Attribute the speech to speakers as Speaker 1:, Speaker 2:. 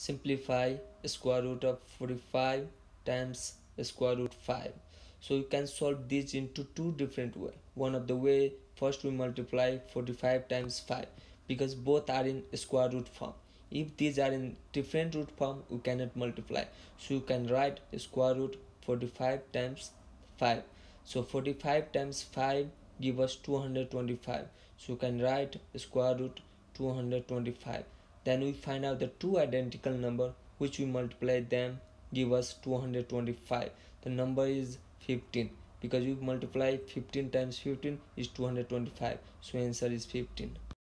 Speaker 1: simplify square root of 45 times square root 5. So you can solve this into two different ways. One of the way, first we multiply 45 times 5 because both are in square root form. If these are in different root form, we cannot multiply. So you can write square root 45 times 5. So 45 times 5 give us 225. So you can write square root 225. Then we find out the two identical number which we multiply them give us 225. The number is 15 because we multiply 15 times 15 is 225. So answer is 15.